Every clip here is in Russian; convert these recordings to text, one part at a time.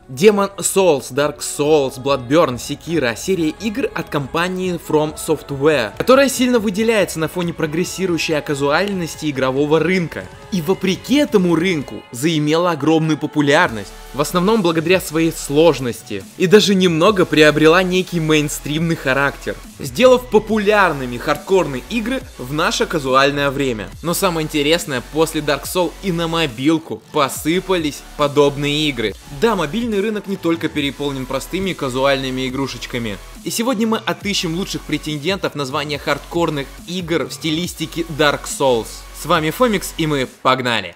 Demon Souls, Dark Souls, Bloodborne, Sekiro — серия игр от компании From Software, которая сильно выделяется на фоне прогрессирующей казуальности игрового рынка. И вопреки этому рынку заимела огромную популярность, в основном благодаря своей сложности, и даже немного приобрела некий мейнстримный характер, сделав популярными хардкорные игры в наше казуальное время. Но самое интересное, после Dark Souls и на мобилку посыпались подобные игры. Да, мобильный рынок не только переполнен простыми казуальными игрушечками. И сегодня мы отыщем лучших претендентов на звание хардкорных игр в стилистике Dark Souls. С вами Фомикс, и мы погнали!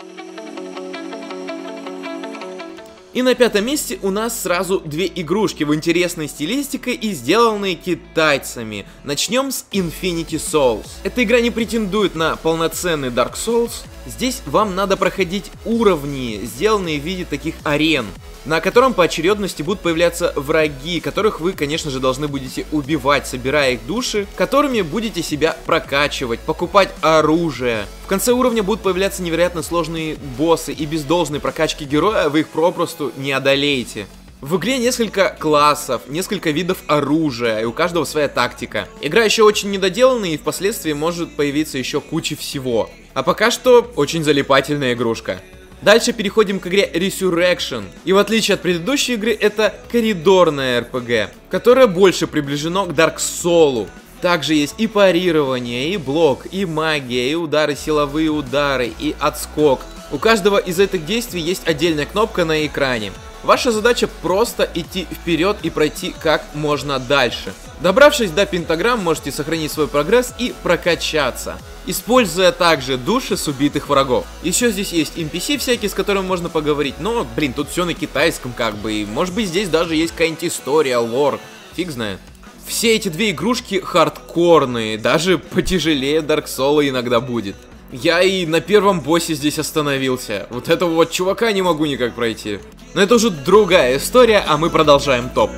И на пятом месте у нас сразу две игрушки в интересной стилистике и сделанные китайцами. Начнем с Infinity Souls. Эта игра не претендует на полноценный Dark Souls. Здесь вам надо проходить уровни, сделанные в виде таких арен, на котором по очередности будут появляться враги, которых вы, конечно же, должны будете убивать, собирая их души, которыми будете себя прокачивать, покупать оружие. В конце уровня будут появляться невероятно сложные боссы, и без должной прокачки героя вы их попросту не одолеете. В игре несколько классов, несколько видов оружия, и у каждого своя тактика. Игра еще очень недоделанная, и впоследствии может появиться еще куча всего. А пока что очень залипательная игрушка. Дальше переходим к игре Resurrection. И в отличие от предыдущей игры, это коридорная RPG, которая больше приближена к Dark Souls. Также есть и парирование, и блок, и магия, и удары, силовые удары, и отскок. У каждого из этих действий есть отдельная кнопка на экране. Ваша задача просто идти вперед и пройти как можно дальше. Добравшись до пентаграмм, можете сохранить свой прогресс и прокачаться, используя также души с убитых врагов. Еще здесь есть NPC всякие, с которыми можно поговорить, но, блин, тут все на китайском как бы, и может быть здесь даже есть какая-нибудь история, лор, фиг знает. Все эти две игрушки хардкорные, даже потяжелее Dark Souls иногда будет. Я и на первом боссе здесь остановился. Вот этого вот чувака не могу никак пройти. Но это уже другая история, а мы продолжаем топ.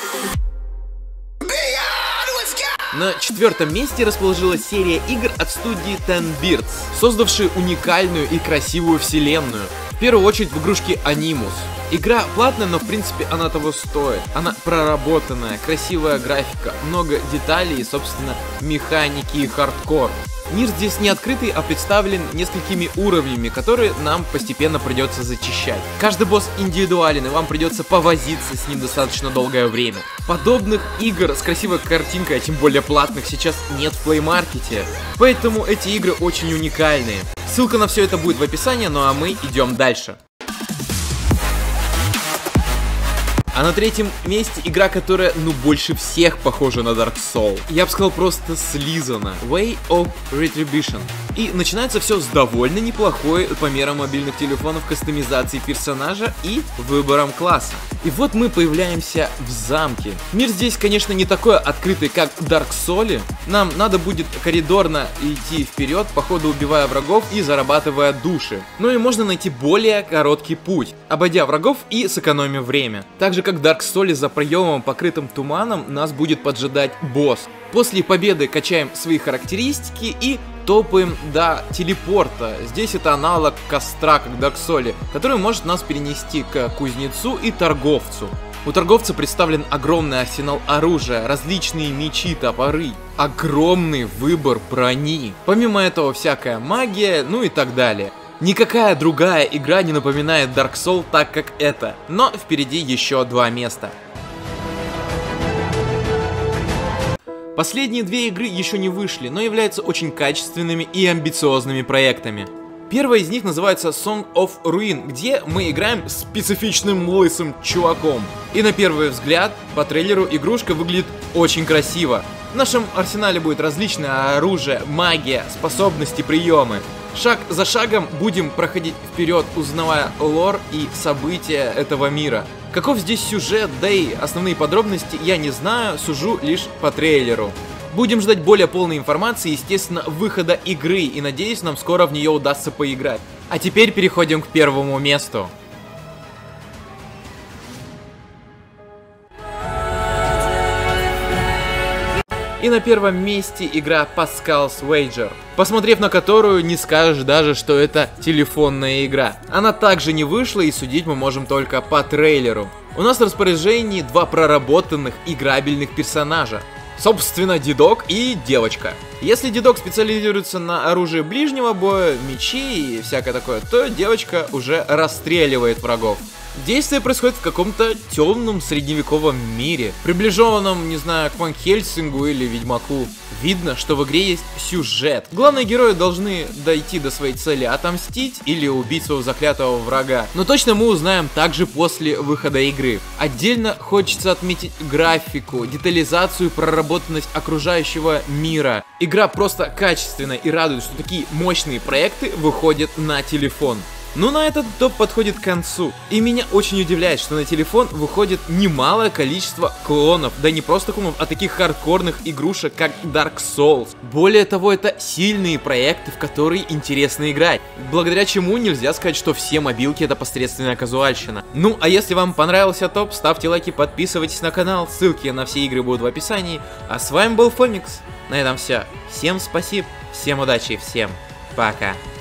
На четвертом месте расположилась серия игр от студии Ten Birds, создавшие уникальную и красивую вселенную. В первую очередь в игрушке Animus. Игра платная, но в принципе она того стоит. Она проработанная, красивая графика, много деталей и, собственно, механики и хардкор. Мир здесь не открытый, а представлен несколькими уровнями, которые нам постепенно придется зачищать. Каждый босс индивидуален, и вам придется повозиться с ним достаточно долгое время. Подобных игр с красивой картинкой, а тем более платных, сейчас нет в Play Market, поэтому эти игры очень уникальные. Ссылка на все это будет в описании, ну а мы идем дальше. А на третьем месте игра, которая, больше всех похожа на Dark Souls. Я бы сказал, просто слизана. Way of Retribution. И начинается все с довольно неплохой по мерам мобильных телефонов кастомизации персонажа и выбором класса. И вот мы появляемся в замке. Мир здесь, конечно, не такой открытый, как в Dark Souls. Нам надо будет коридорно идти вперед, по ходу убивая врагов и зарабатывая души. Ну и можно найти более короткий путь, обойдя врагов и сэкономив время. Также как в Dark Souls, за проемом, покрытым туманом, нас будет поджидать босс. После победы качаем свои характеристики и топаем до телепорта. Здесь это аналог костра, как в Dark Souls, который может нас перенести к кузнецу и торговцу. У торговца представлен огромный арсенал оружия, различные мечи, топоры, огромный выбор брони. Помимо этого всякая магия, ну и так далее. Никакая другая игра не напоминает Dark Souls так, как это, но впереди еще два места. Последние две игры еще не вышли, но являются очень качественными и амбициозными проектами. Первая из них называется Song of Ruin, где мы играем специфичным лысым чуваком. И на первый взгляд, по трейлеру, игрушка выглядит очень красиво. В нашем арсенале будет различное оружие, магия, способности, приемы. Шаг за шагом будем проходить вперед, узнавая лор и события этого мира. Каков здесь сюжет, да и основные подробности я не знаю, сужу лишь по трейлеру. Будем ждать более полной информации, естественно, выхода игры, и надеюсь, нам скоро в нее удастся поиграть. А теперь переходим к первому месту. И на первом месте игра Pascal's Wager, посмотрев на которую, не скажешь даже, что это телефонная игра. Она также не вышла, и судить мы можем только по трейлеру. У нас в распоряжении два проработанных играбельных персонажа. Собственно, дедок и девочка. Если дедок специализируется на оружии ближнего боя, мечи и всякое такое, то девочка уже расстреливает врагов. Действие происходит в каком-то темном средневековом мире, приближенном, не знаю, к Ван Хельсингу или Ведьмаку. Видно, что в игре есть сюжет. Главные герои должны дойти до своей цели, отомстить или убить своего заклятого врага. Но точно мы узнаем также после выхода игры. Отдельно хочется отметить графику, детализацию и проработанность окружающего мира. Игра просто качественная и радует, что такие мощные проекты выходят на телефон. Ну, на этот топ подходит к концу. И меня очень удивляет, что на телефон выходит немалое количество клонов. Да не просто клонов, а таких хардкорных игрушек, как Dark Souls. Более того, это сильные проекты, в которые интересно играть. Благодаря чему нельзя сказать, что все мобилки это посредственная казуальщина. Ну, а если вам понравился топ, ставьте лайки, подписывайтесь на канал. Ссылки на все игры будут в описании. А с вами был Фомикс. На этом все. Всем спасибо, всем удачи, всем пока.